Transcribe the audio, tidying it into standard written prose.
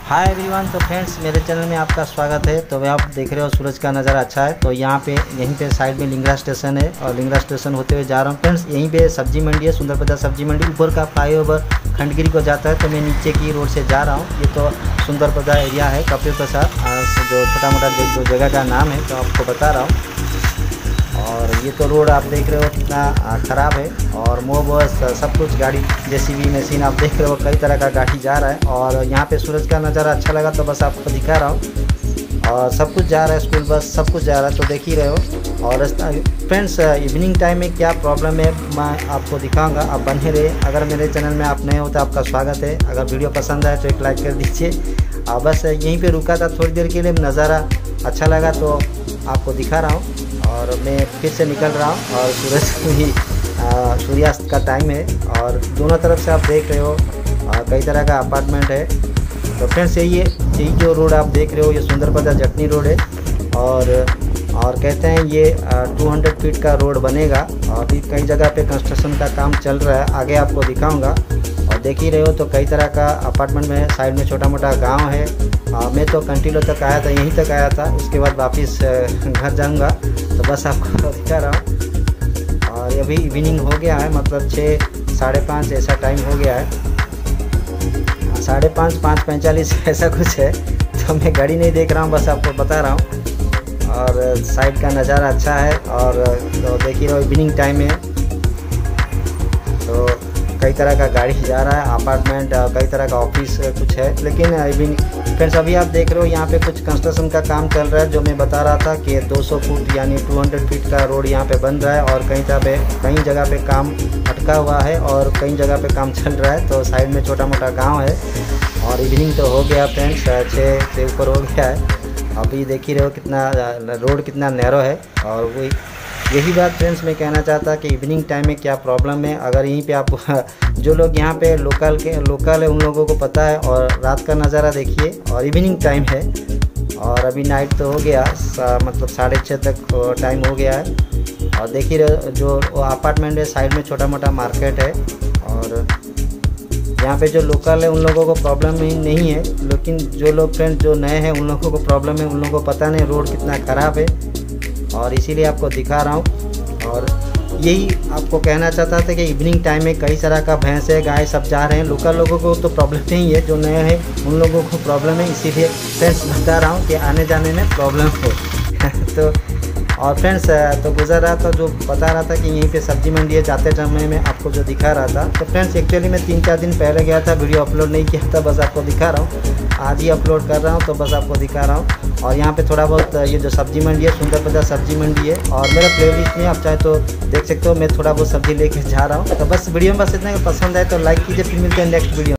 हाय everyone. तो friends, मेरे channel में आपका स्वागत है। तो आप देख रहे हो सूरज का नज़ारा अच्छा है। तो यहाँ पे यहीं पे साइड में लिंगरा स्टेशन है और लिंगरा स्टेशन होते हुए जा रहा हूँ। फ्रेंड्स, यहीं पे सब्जी मंडी है, सुंदर बाजार सब्जी मंडी। ऊपर का फ्लाईओवर खंडगिरी को जाता है, तो मैं नीचे की रोड से जा रहा हूँ। ये तो सुंदर बाजार एरिया है, कपिल प्रसाद जो छोटा मोटा जो जगह का नाम है, तो आपको बता रहा हूँ। और ये तो रोड आप देख रहे हो कितना ख़राब है, और बस सब कुछ गाड़ी जेसीबी मशीन आप देख रहे हो, कई तरह का गाड़ी जा रहा है। और यहाँ पे सूरज का नज़ारा अच्छा लगा तो बस आपको दिखा रहा हूँ। और सब कुछ जा रहा है, स्कूल बस सब कुछ जा रहा है, तो देख ही रहे हो। और फ्रेंड्स, इवनिंग टाइम में क्या प्रॉब्लम है मैं आपको दिखाऊंगा, आप बने रहे। अगर मेरे चैनल में आप नए हो तो आपका स्वागत है। अगर वीडियो पसंद आए तो एक लाइक कर दीजिए। बस यहीं पर रुका था थोड़ी देर के लिए, नज़ारा अच्छा लगा तो आपको दिखा रहा हूँ। और मैं फिर से निकल रहा हूँ, और सूरज भी सूर्यास्त का टाइम है। और दोनों तरफ से आप देख रहे हो कई तरह का अपार्टमेंट है। तो फ्रेंड्स, यही जो रोड आप देख रहे हो, ये सुंदर बाजार जटनी रोड है। और कहते हैं ये 200 फीट का रोड बनेगा। और अभी कई जगह पे कंस्ट्रक्शन का काम चल रहा है, आगे आपको दिखाऊंगा। और देख ही रहे हो तो कई तरह का अपार्टमेंट में साइड में छोटा मोटा गाँव है। मैं तो कंटिलो तक आया था, यहीं तक आया था, उसके बाद वापस घर जाऊंगा। तो बस आपको दिखा रहा हूँ। और अभी इवनिंग हो गया है, मतलब 6 साढ़े 5 ऐसा टाइम हो गया है, 5:30 5:45 ऐसा कुछ है। तो मैं घड़ी नहीं देख रहा हूँ, बस आपको बता रहा हूँ। और साइड का नज़ारा अच्छा है। और तो देख ही रहो इवनिंग टाइम है, तो कई तरह का गाड़ी जा रहा है, अपार्टमेंट कई तरह का ऑफिस कुछ है। लेकिन इवनिंग फ्रेंड्स, अभी आप देख रहे हो यहाँ पे कुछ कंस्ट्रक्शन का काम चल रहा है, जो मैं बता रहा था कि 200 फुट यानी 200 फीट का रोड यहाँ पे बन रहा है। और कई जगह पे काम अटका हुआ है और कई जगह पे काम चल रहा है। तो साइड में छोटा मोटा गांव है। और इवनिंग तो हो गया फ्रेंड्स, 6 से ऊपर हो गया है। अभी देख ही रहे हो कितना रोड कितना नैरो है। और वही यही बात फ्रेंड्स मैं कहना चाहता कि इवनिंग टाइम में क्या प्रॉब्लम है। अगर यहीं पे आप जो लोग यहाँ पे लोकल है, उन लोगों को पता है। और रात का नज़ारा देखिए, और इवनिंग टाइम है। और अभी नाइट तो हो गया, मतलब 6:30 तक टाइम हो गया है। और देखिए जो अपार्टमेंट है, साइड में छोटा मोटा मार्केट है। और यहाँ पे जो लोकल है उन लोगों को प्रॉब्लम नहीं है, लेकिन जो लोग फ्रेंड्स जो नए हैं उन लोगों को प्रॉब्लम है। उन लोगों को पता नहीं रोड कितना ख़राब है, और इसीलिए आपको दिखा रहा हूँ। और यही आपको कहना चाहता था कि इवनिंग टाइम में कई तरह का भैंस है, गाय सब जा रहे हैं। लोकल लोगों को तो प्रॉब्लम नहीं है, जो नए हैं उन लोगों को प्रॉब्लम है। इसीलिए फ्रेंड्स बता रहा हूँ कि आने जाने में प्रॉब्लम हो। तो और फ्रेंड्स, तो गुजर रहा था, जो बता रहा था कि यहीं पे सब्जी मंडी है, जाते समय में आपको जो दिखा रहा था। तो फ्रेंड्स, एक्चुअली मैं 3-4 दिन पहले गया था, वीडियो अपलोड नहीं किया था, बस आपको दिखा रहा हूँ। आज ही अपलोड कर रहा हूँ, तो बस आपको दिखा रहा हूँ। और यहाँ पे थोड़ा बहुत ये जो सब्जी मंडी है, सुंदर बाजार सब्जी मंडी है। और मेरा प्लेलिस्ट में आप चाहे तो देख सकते हो, मैं थोड़ा बहुत सब्जी लेके जा रहा हूँ। तो बस वीडियो में बस इतना, पसंद आए तो लाइक कीजिए। फिर मिलते हैं नेक्स्ट वीडियो।